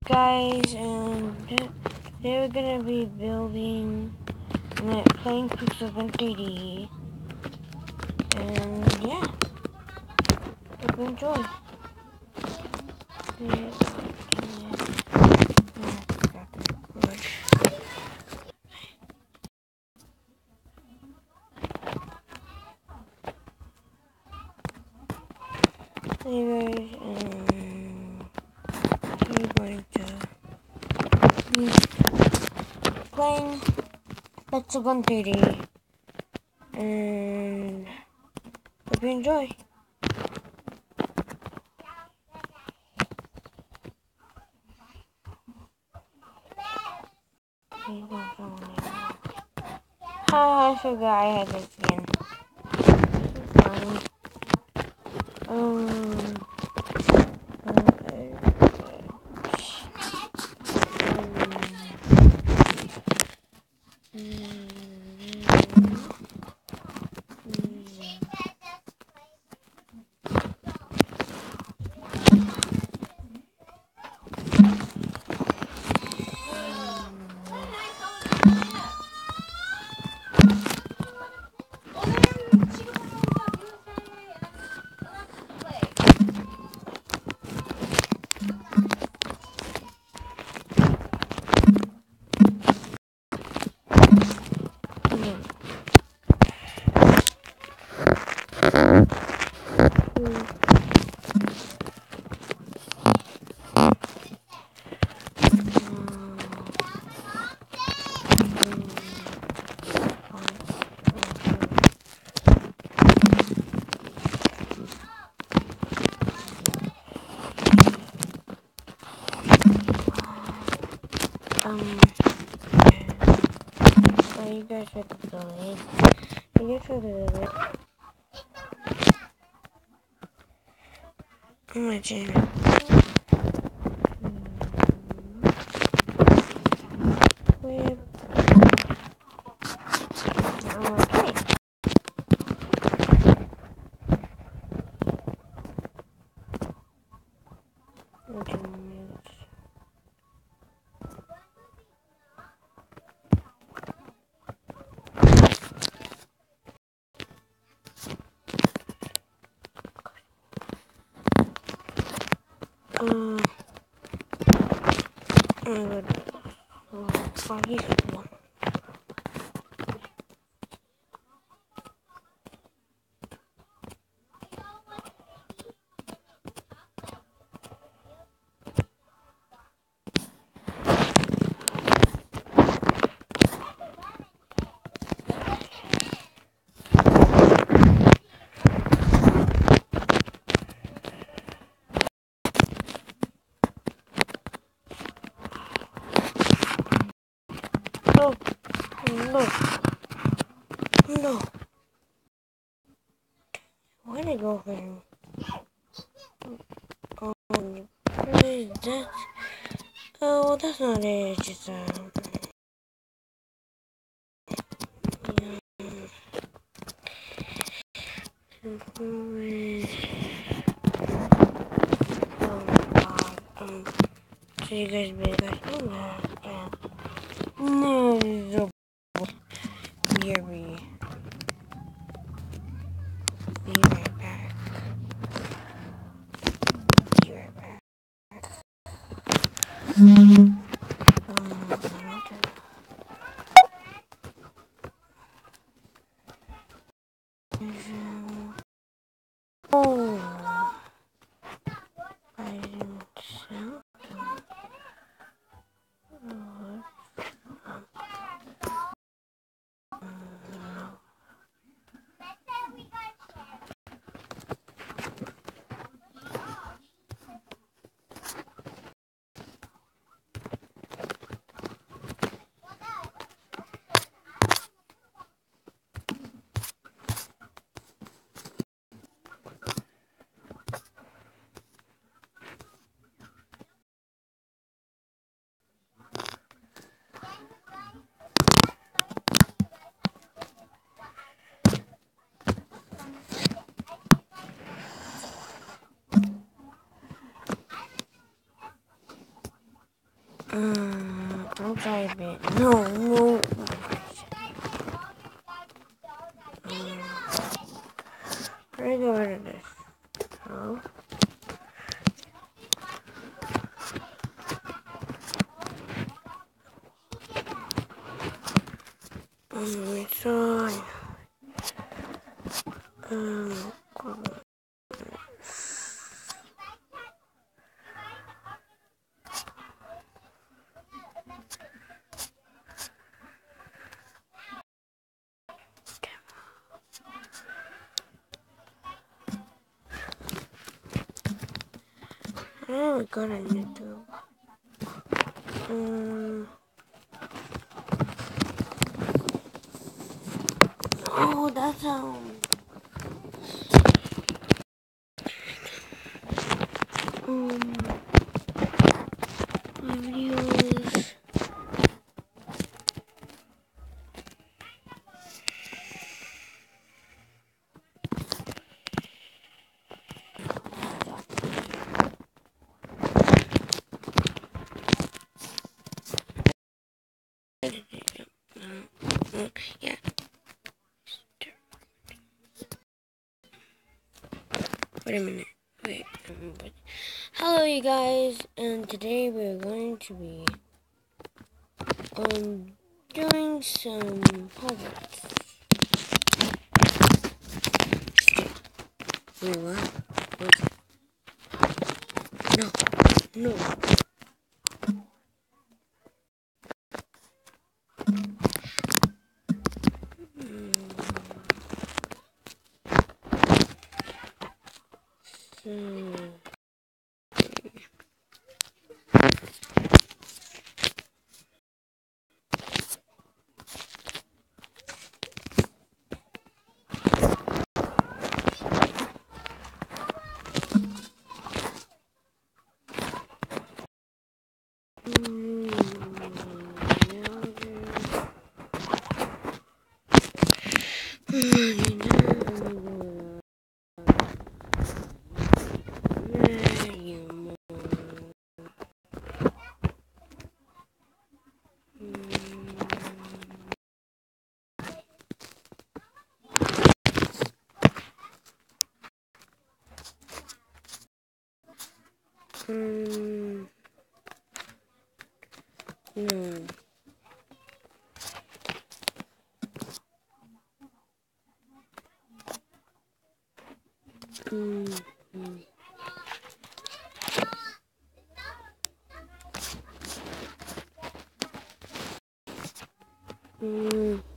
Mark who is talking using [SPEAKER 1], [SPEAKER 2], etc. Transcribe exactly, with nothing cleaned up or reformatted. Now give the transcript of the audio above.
[SPEAKER 1] Guys, and today we're gonna be building and playing Pg three D, and yeah, hope you enjoy. Yeah, hey guys, um, we're going to be playing Pg three D, and hope you enjoy. Oh, I forgot I had this again. Um, um, Um, so you guys should go in. You guys should go in. Oh my channel. Where? Okay. Okay. Uh, I'm good. Oh, foggy one. No, no, no. Why did I go for him? Um, what is that? Oh, well, that's not it. It's just, um, yeah. Oh, God. Um, so you guys be like, oh, no, yeah. No, this is a here we be right back. Be right back. Um, oh, I didn't sell. Um, don't try a bit. No, no. Um, we're gonna get rid of this. So. Um, so. Um, I don't got on YouTube. Um, oh, that's um, um, my videos. Uh, yeah. Wait a minute. Wait. Um, but hello, you guys, and today we're going to be um doing some puzzles. Wait, what? What's No, no. Mm, so. Um, no. Mm, mm. Mm.